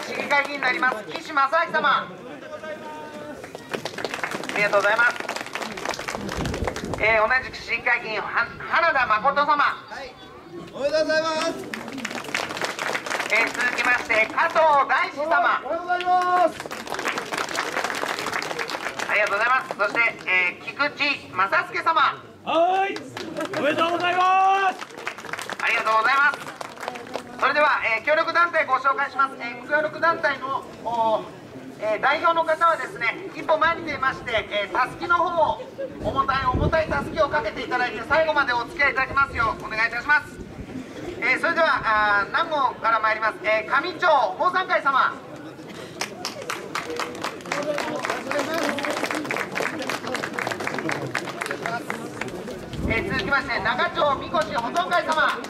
市議会議員になります岸正明様、ありがとうございます。同じく市議会議員花田誠様、 はい、おめでとうございます。 続きまして加藤大志様、 おはようございます。 ありがとうございます。そして、菊池正介様、 はい、おめでとうございます。 ありがとうございます。それでは、協力団体ご紹介します。協力団体の代表の方はですね、一歩前に出まして、たすきの方を重たいたすきをかけていただいて、最後までお付き合いいただきますようお願いいたします。それでは南郷から参ります、上町奉賛会様、続きまして中町みこし保存会様、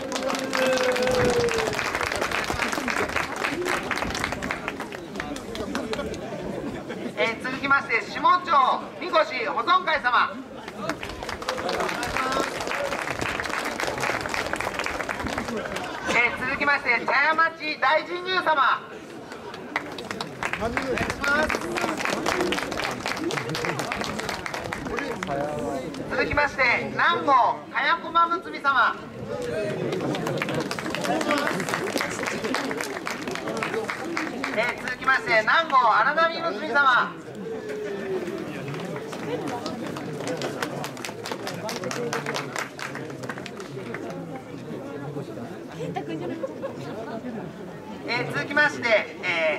続きまして下町みこし保存会様、続きまして茶屋町大神宮様、続きまして南郷かやこまむみ様、続きまして南郷荒波むみ様、続きまして、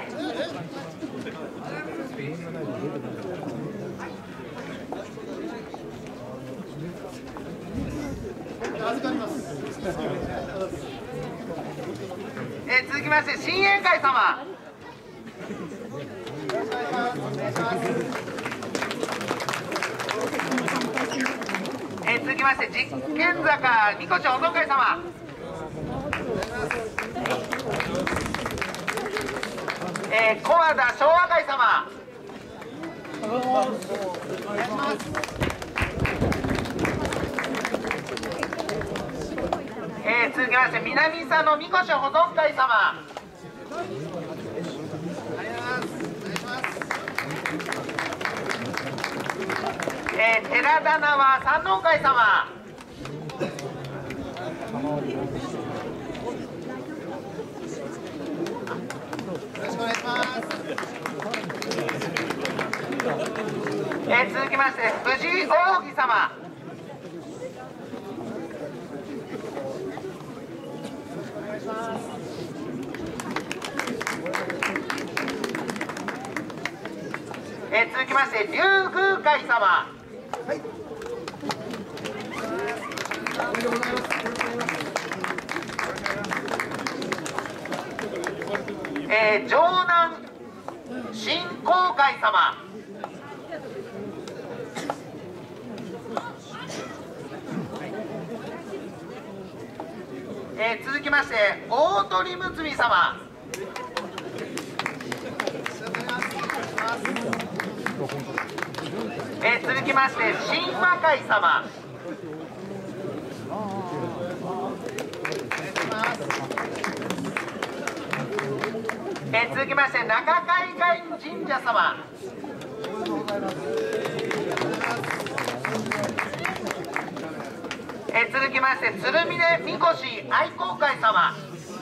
続きまして新宴会様、続きまして実験坂みこし保存会様、小和田昭和会様、続きまして南佐野みこし保存会様、寺田縄山王会様、続きまして藤井扇様、続きまして龍宮会様、城南振興会様、続きまして大鳥むつみ様、続きまして神話会様、続きまして中海会神社様、続きまして鶴峰みこし愛好会様、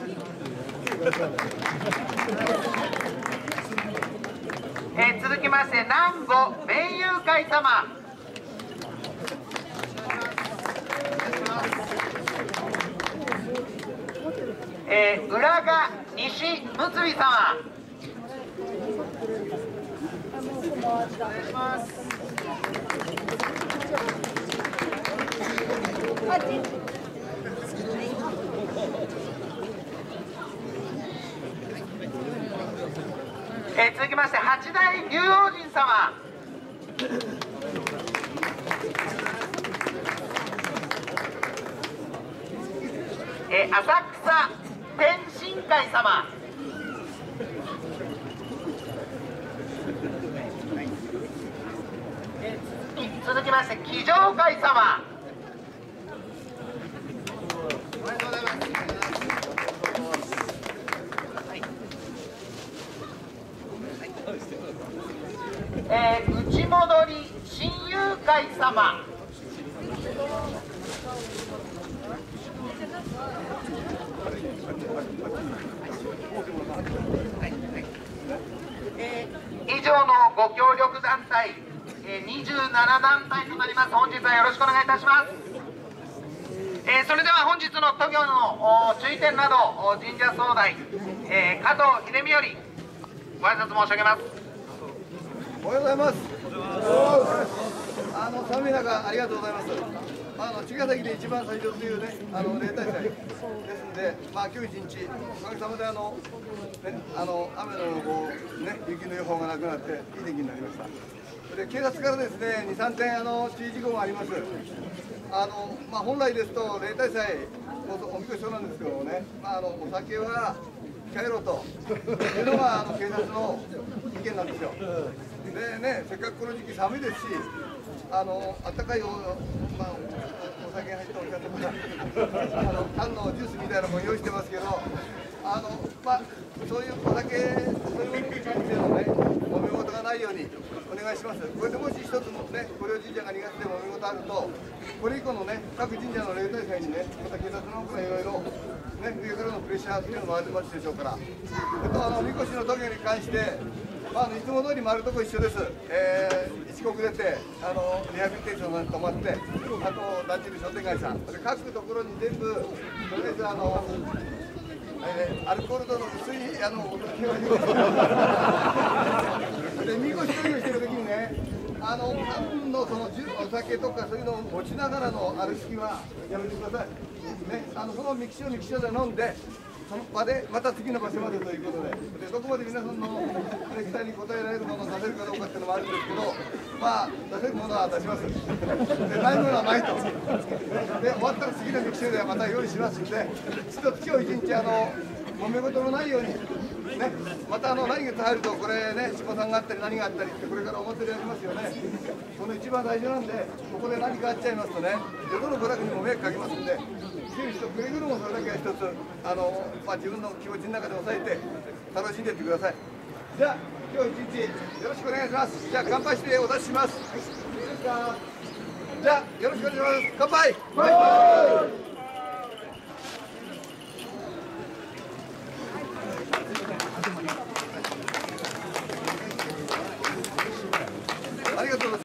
続きまして南郷名友会様、浦賀西むつみ様、続きまして八大竜王神様、浅草天神会様、続きまして騎乗会様、 内戻り親友会様。以上のご協力団体、27団体となります。本日はよろしくお願いいたします。それでは本日の都行の注意点など神社総代、加藤秀美よりご挨拶申し上げます。 おはようございます。寒い中ありがとうございます。茅ヶ崎で一番最初というね、例大祭ですので、今日一日おかげさまで雨の予報、ね、雪の予報がなくなっていい天気になりました。で警察からですね、2、3点注意事項があります。本来ですと例大祭おみこしそうなんですけどもね、お酒は控えろというのが警察の意見なんですよ。でね、せっかくこの時期寒いですし、あったかいお酒入ったお茶とか缶のジュースみたいなのも用意してますけど、そういうお酒、そういうものに関してのね、揉め事がないようにお願いします。これでもし一つもね、御陵神社が2月で揉め事あると、これ以降のね、各神社の例大祭にね、また警察の方からいろいろね、上からのプレッシャーというのもありますでしょうから、あとみこしの時に関して、いつも通り回るとこ一緒です。一国出て、リハビリテーションに泊まって、あと、だんじり商店街さん、それ各ところに全部、とりあえずアルコール度の薄いお酒を用意して、で、みこし作業してるときにね、半分のそのお酒とかそういうのを持ちながらの歩きはやめてください。ね、そのミキショで飲んで、その場でまた次の場所までということで、どこまで皆さんの期待に応えられるものを出せるかどうかっていうのもあるんですけど、出せるものは出します。で、ないものはないと。で、終わったら次のミキショではまた用意しますんで、一つ今日一日揉め事のないように、ね、また来月入るとこれね、下さんがあったり何があったりってこれから表でやりますよね。その一番大事なんで、ここで何かあっちゃいますとね、よその子だけにも迷惑かけますんで、注意してくれるのもそれだけは一つ自分の気持ちの中で抑えて楽しんでいってください。じゃあ今日一日よろしくお願いします。じゃあ乾杯してお出しします。いいですか。じゃあよろしくお願いします。乾杯。